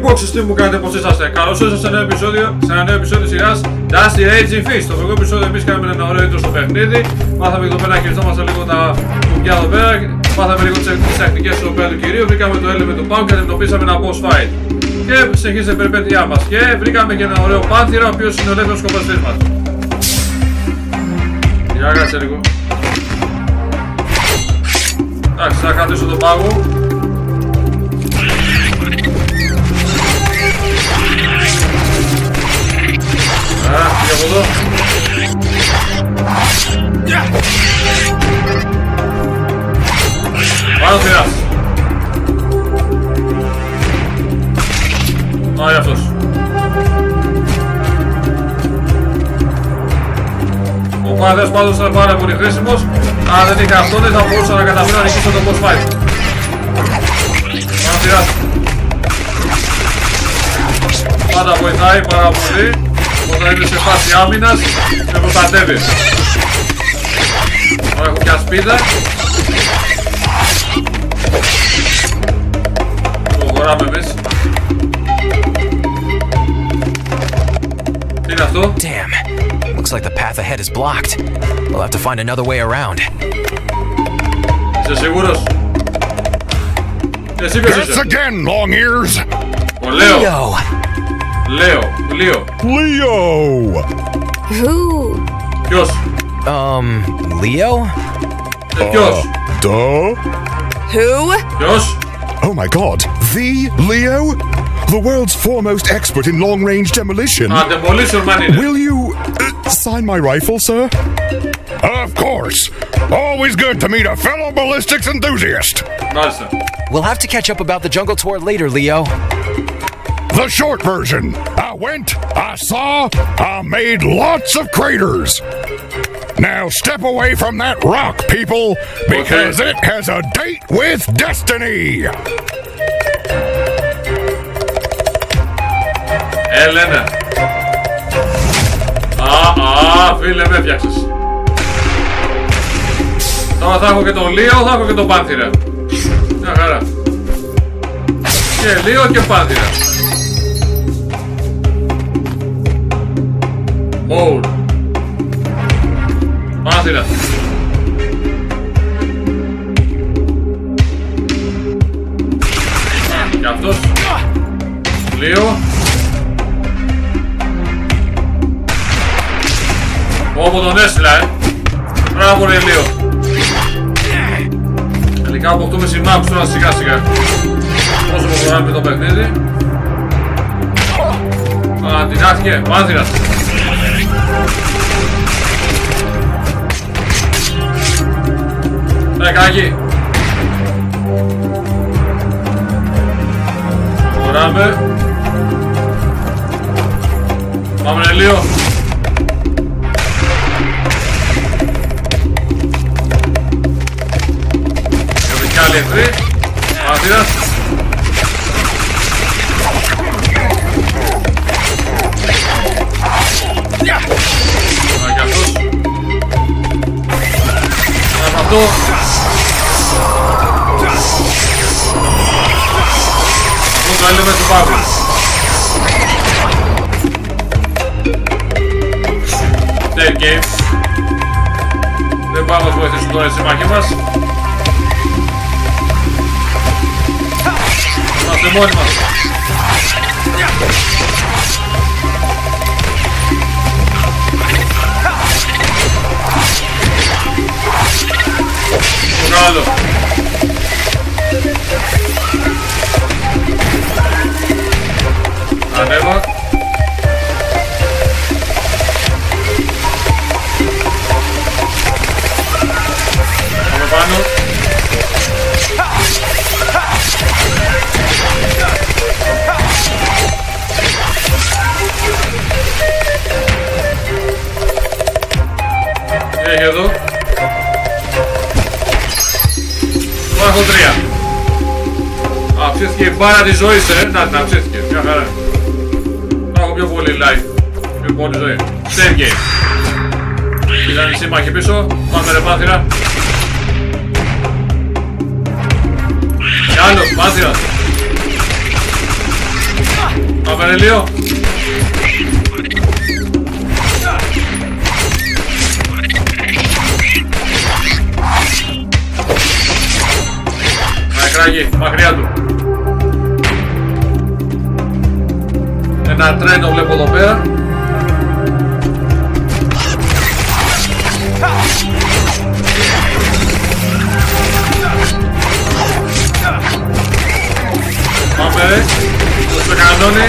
Boxers, τι μου κάνετε, πώς είσαστε? Καλώς ήρθατε σε ένα νέο επεισόδιο σειράς Dusty Raging Fist. Στο προηγούμενο επεισόδιο εμείς κάναμε ένα ωραίο intro στο παιχνίδι. Μάθαμε εδώ πέρα να χειριστόμαστε λίγο τα κουμπιά εδώ πέρα. Μάθαμε λίγο τις τακτικές εδώ πέρα του κυρίου. Βρήκαμε το element του Punk και αντιμετωπίσαμε ένα boss fight. Και συνεχίζεται η περιπέτειά μας. Και βρήκαμε και ένα ωραίο πάνθυρα, ο οποίος είναι ο ελεύθερος σκοπαστής μας. Για κάτσε λίγο. Εντάξει, θα κρατήσω τον πάγο. Πήγε από εδώ. Πάνω θηράς. Πάει αυτός. Ο πάνθερας πάντως ήταν πάρα πολύ χρήσιμος. Αν δεν είχα αυτό δεν θα μπορούσα να καταφέρω να νικήσω το boss fight. Πάνω θηράς. Πάντα βοηθάει πάρα πολύ. Όταν είμαι σε φάση άμυνας, με προστατεύει. Έχω και ασπίδα. Προχωράμε εμείς. Τι είναι αυτό? Damn. Looks like the path ahead is blocked. We'll have to find another way around. Είσαι σίγουρος? Εσύ ποιος είσαι? Guess again, long ears. Ο Λέο. Λeo. Who? Ποιος? Leo? Ποιος? Who? Ποιος? Oh my god, the Leo? The world's foremost expert in long-range demolition. Demolition man είναι. Will you sign my rifle, sir? Of course. Always good to meet a fellow ballistics enthusiast. Μάλιστα. We'll have to catch up about the jungle tour later, Leo. The short version. I went, I saw, I made lots of craters. Now step away from that rock, people, because it has a date with destiny. Έλενα. Φίλε με έφτιαξες. Τώρα θα έχω και τον Λίο, θα έχω και τον Πάνθυρα. Μια χαρά. Και Λίο και Πάνθυρα. Μόλ. Πάνθυρα. Και αυτός. Λίο. Όπου τον έστειλα, Μπράβο ρε Λίο. Τελικά αποκτούμε συμμάχους τώρα σιγά σιγά. Όσο προχωράμε το παιχνίδι. Αντινάχθηκε, Πάνθυρας. Κάκι. Προχωράμε. Πάμε ρε Λίο. Έχουμε κι άλλοι εχθροί. Πάνθυρας. Και αυτός. Αυτό. Αυτό το έλεγε του Παύλου. Dead game. Δεν πάμε να μας βοηθήσουν τώρα στη μάχη μας. Είμαστε μόνοι μας. Άλλο. Ανέβα. Πάμε πάνω. Τι έχει εδώ? Έχω 3. Αυξήθηκε η μπάρα της ζωής, να την αυξήθηκε, μια χαρά. Θα έχω πιο πολύ life, πιο πολύ ζωή. Save game. Ήταν οι σύμμαχοι πίσω, πάμε ρε Πάνθυρα. Κι άλλος, Πάνθυρας. Πάμε ρε λίγο. Κράγει, μακριά του. Ένα τρένο βλέπω εδώ πέρα. Πάμε ρε, στο κανόνι.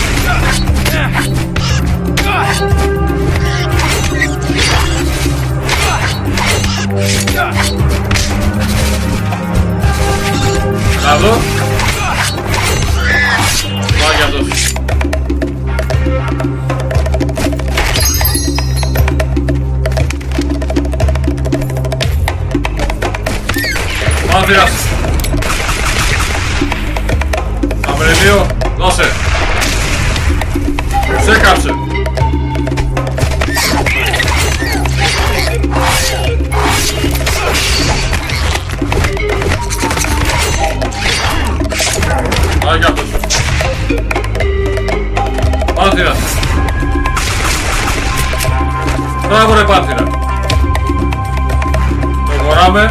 Να δω. Πάει κι αυτός. Μάθειας. Πάμε ρε δύο. Δώσε. Σε κάψε. Πάει κι αυτός. Πάνθυρας. Μπράβο ρε Πάνθυρα. Προχωράμε.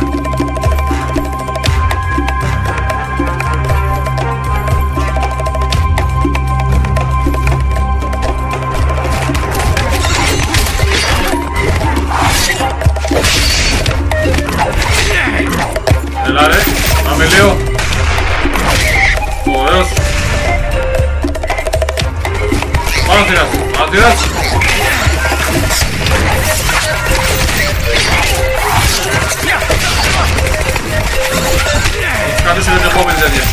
Έλα ρε, πάμε λίγο. Ωραίος. Πάνθυρας, Πάνθυρας. Θα κρατήσω για την επόμενη τέτοια.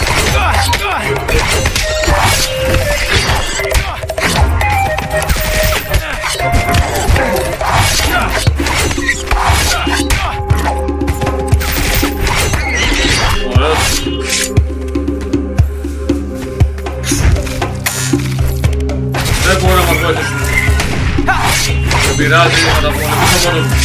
Δεν μπορώ να μας βοηθήσουν. Δεν πειράζει, θα τα πολεμήσω μόνος μου.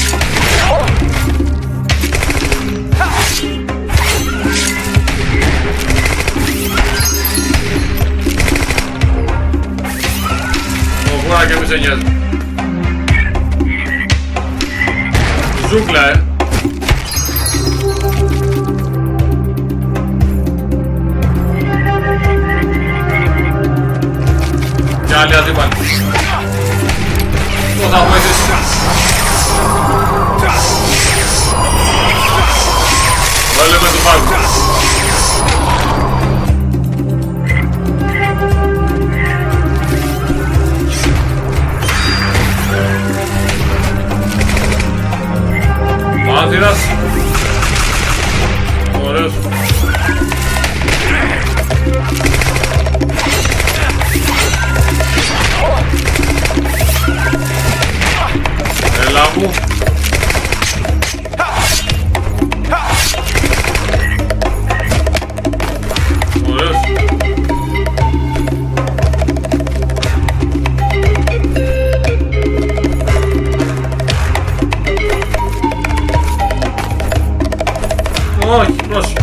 Τώρα και μη σε νοιάζει. Ζούγκλα, Και άλλοι αντίπαλοι. Πώς θα βοηθήσεις. Βάλε με το πάγο. Πάνθυρας. Ωραίος. Έλα μου. Ωραίος. Όχι, πρόσεχε.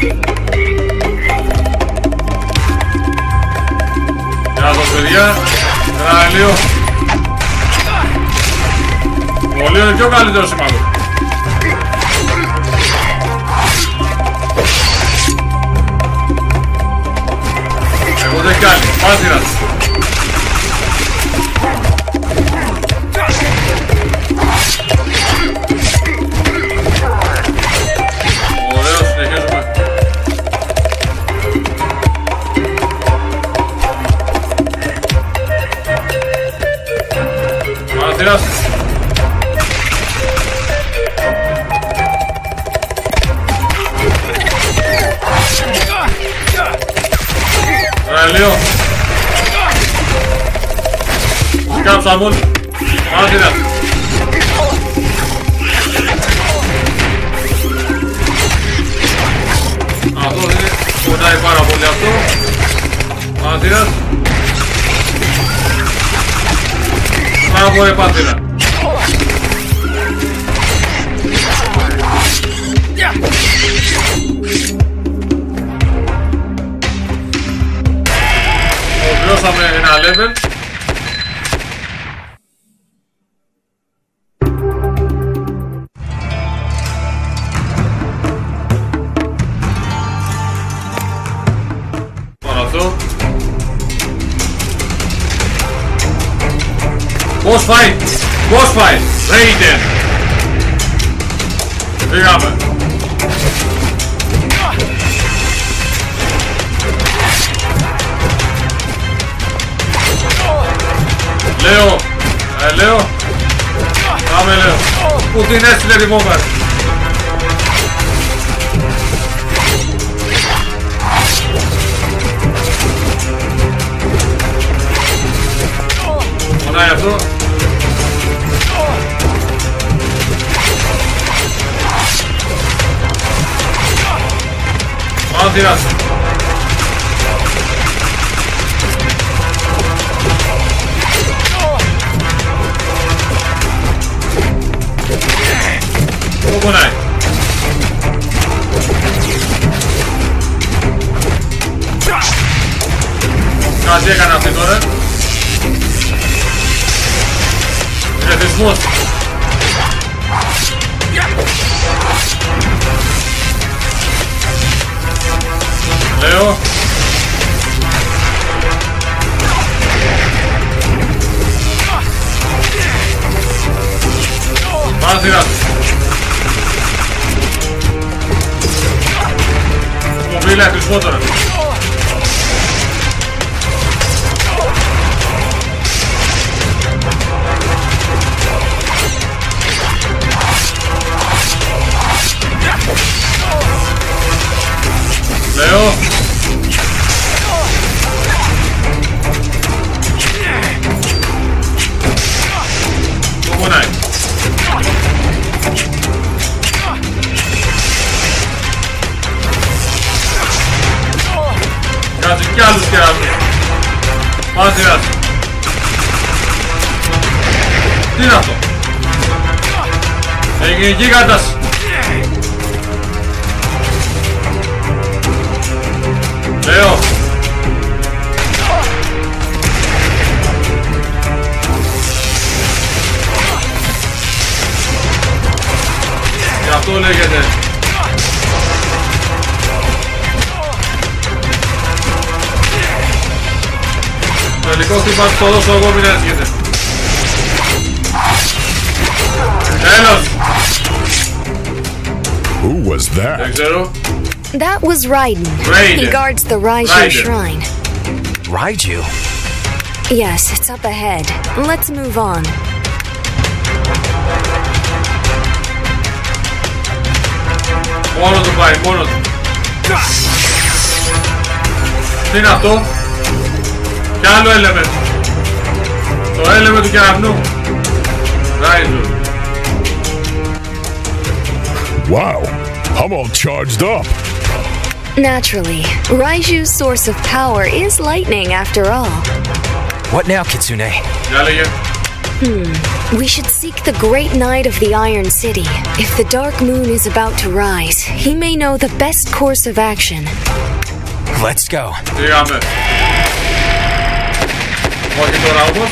Γεια σας παιδιά. Ένα λίγο. Ο Λίο είναι πιο καλύτερο σημάδο. Εγώ δεν κάνει. Πάνθυρας. Ωραίος, συνεχίζουμε. Πάνθυρας. Λίγο. Σκάψα μόνο. Πάνθυρας. Αυτό είναι. Πονάει πάρα πολύ αυτό. Πάνθυρας. Μπράβο ρε Πάνθυρα. Τελειώσαμε ένα level. Πάνω αυτό. Boss fight! Boss fight! Raiden! Πήγαμε. Λέω! Λέω! Πάμε Λέω! Πού την έστειλε τη βόμβα! Μονάει αυτό! Πάνω τυράς! Πού πονάει! Κάτι έκανε αυτή τώρα! Ρεθισμός! Λέω! Πάνω τυράς! Μοβίλα χρησμό τώρα! Λέω! Πού πονάει! Κάτσε κι άλλους κερατούς! Πάμε τυράς! Τι είναι αυτό! Έγινε γίγαντας! Λέω! Και αυτό λέγεται! Το τελικό χτύπα το δώσω εγώ, μην έρχεται! Τέλος! Who was that? Δεν ξέρω! That was Raiden. Raiden. He guards the Raiju Raiden. shrine. Raiju? Yes, it's up ahead. Let's move on. Μόνο του πάει, μόνο του. Τι είναι αυτό? Κι άλλο element. Το element του κεραυνού. Raiju. Wow, I'm all charged up. Naturally, Raiju's source of power is lightning after all. What now, Kitsune? Για λέγε. We should seek the great knight of the Iron City. If the dark moon is about to rise, he may know the best course of action. Let's go. Πήγαμε. Όχι τώρα όμως.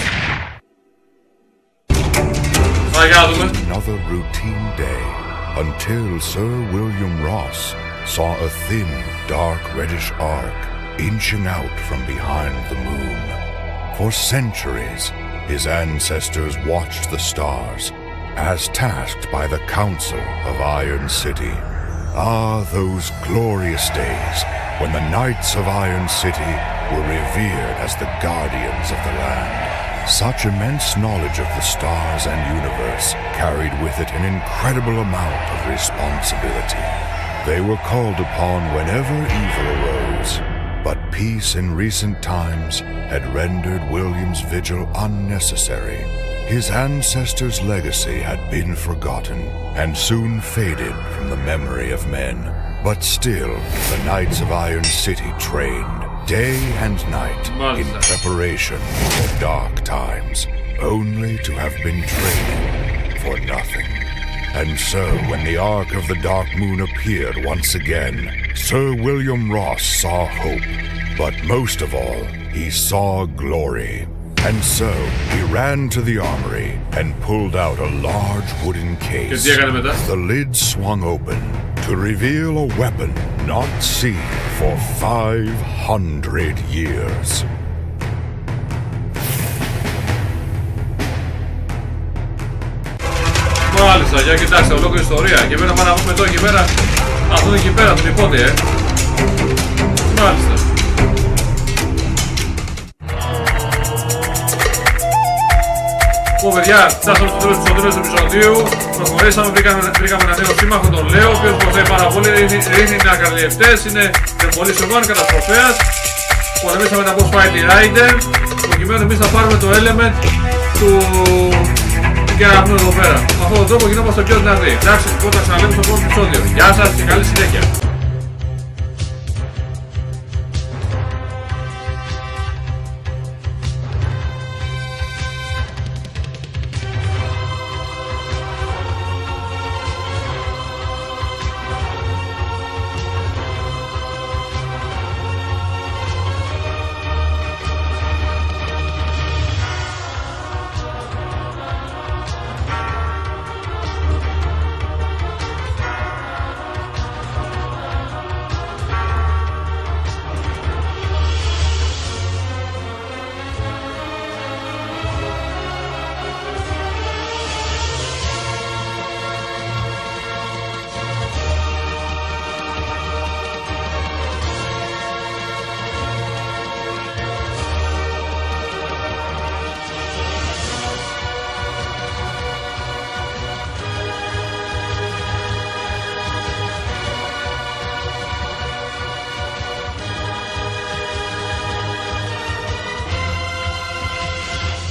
Θα δούμε. Another routine day until Sir William Ross saw a thin, dark reddish arc inching out from behind the moon. For centuries, his ancestors watched the stars, as tasked by the Council of Iron City. Ah, those glorious days when the Knights of Iron City were revered as the guardians of the land. Such immense knowledge of the stars and universe carried with it an incredible amount of responsibility. They were called upon whenever evil arose, but peace in recent times had rendered William's vigil unnecessary. His ancestors' legacy had been forgotten and soon faded from the memory of men. But still, the Knights of Iron City trained day and night in preparation for dark times, only to have been training for nothing. And so, when the arc of the Dark Moon appeared once again, Sir William Ross saw hope But most of all, he saw glory. And so, he ran to the armory and pulled out a large wooden case. The lid swung open to reveal a weapon not seen for 500 years. Μάλιστα, για κοιτάξτε, ολόκληρη ιστορία. Και πέρα πάμε να πούμε εδώ εκεί πέρα. Αυτό είναι εκεί πέρα, τον υπότι, Μάλιστα. Λοιπόν, παιδιά, φτάσαμε στο τέλος του επεισοδίου. Προχωρήσαμε, βρήκαμε ένα νέο σύμμαχο, τον Λέο, ο οποίος βοηθάει πάρα πολύ. Ρίχνει ακαρδιευτές, είναι πολύ σοβαρός καταστροφέας. Πολεμήσαμε τα boss fight Raiden. Προκειμένου εμείς θα πάρουμε το element του κεραυνού εδώ πέρα. Με αυτόν τον τρόπο γινόμαστε πιο δυνατοί. Εντάξει, λοιπόν, θα ξαναλέμε στο επόμενο επεισόδιο. Γεια σας και καλή συνέχεια.